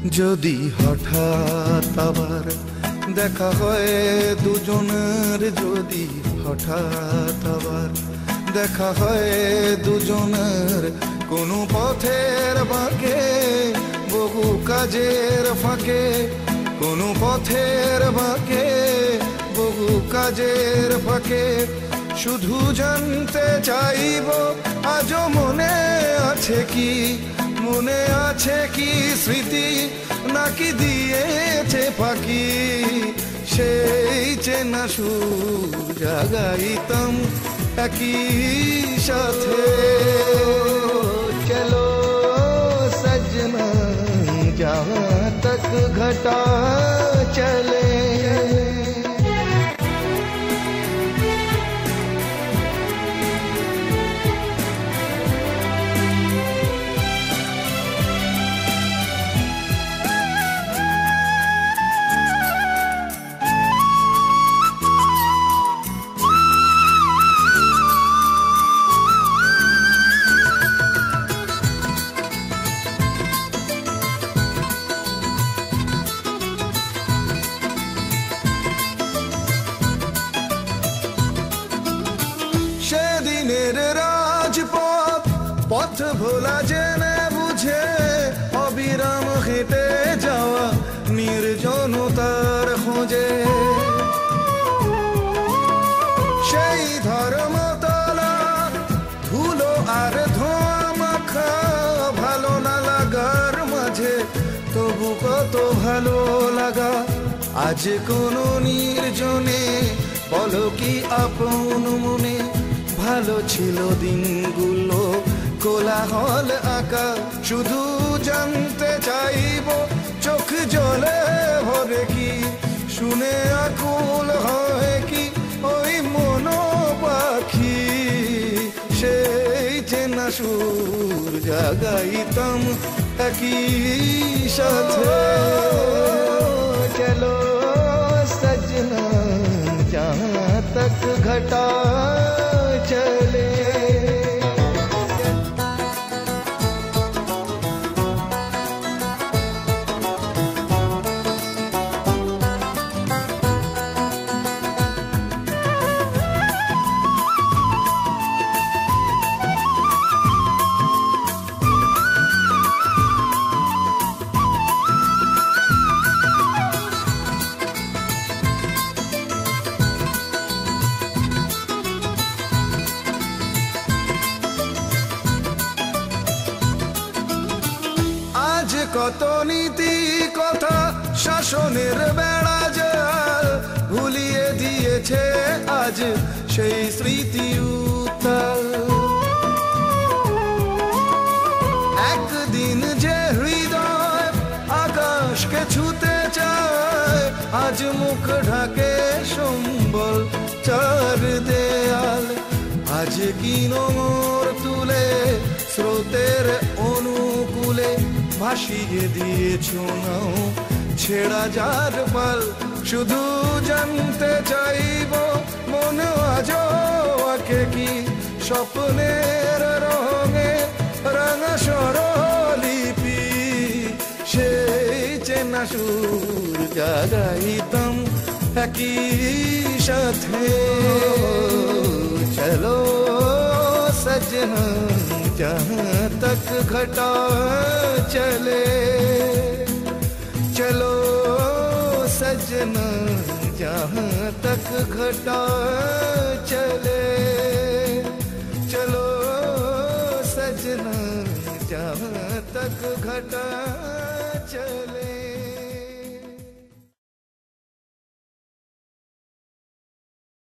যদি হঠাৎ আবার দেখা হয় দুজনের, যদি হঠাৎ আবার দেখা হয় দুজনের, কোনো পথের বাঁকে বহু কাজের ফাঁকে, কোনো পথের বাঁকে বহু কাজের ফাঁকে, শুধু জানতে চাইব আজও মনে আছে কি, মনে আছে কি স্মৃতি নাকি দিয়েছে ফাঁকি, সেই চেনা সুর জাগাইতাম একই সাথে। চলো সजना जहाँ तक घटा चले, সেদিনের রাজপথ পথ ভোলা জেনে বুঝে অবিরাম হেঁটে যাওয়া নির্জনতার খোঁজে, সেই ধর্মতলা ধুলো আর ধোঁয়া মাখা ভালো না লাগার মাঝে তবু কত ভালো লাগা, আজ কোনো নির্জনে বলো কি আপন মনে, ভালো ছিল দিনগুলো কোলাহল আঁকা, শুধু জানতে চাইব চোখ জলে ভরে কি, শুনে আকুল হয় কি ওই মনো পাখি, সেই চেনা সুর জাগাইতাম একই সাথে। চলো सजना जहाँ तक घटा चले, কত নীতি কথা শাসনের বেড়া জাল ভুলিয়ে দিয়েছে আজ সেই স্মৃতি উত্তাল, একদিন যে হৃদয় আকাশকে ছুতে চায় আজ মুখ ঢাকে সম্বল চার দেয়াল, আজ কি নোঙর তুলে স্রোতের অনুকূলে ভাসিয়ে দিয়েছ নাও ছেড়া যার পাল, শুধু জানতে চাইব মনে আজও আঁকে কি স্বপ্নের রঙে রাঙা স্বরলিপি, সেই চেনা সুর জাগাইতাম একই সাথে। চলো सजना जहाँ तक घटा चले, चलो सजना जहाँ तक घटा चले, चलो सजना जहाँ तक घटा चले।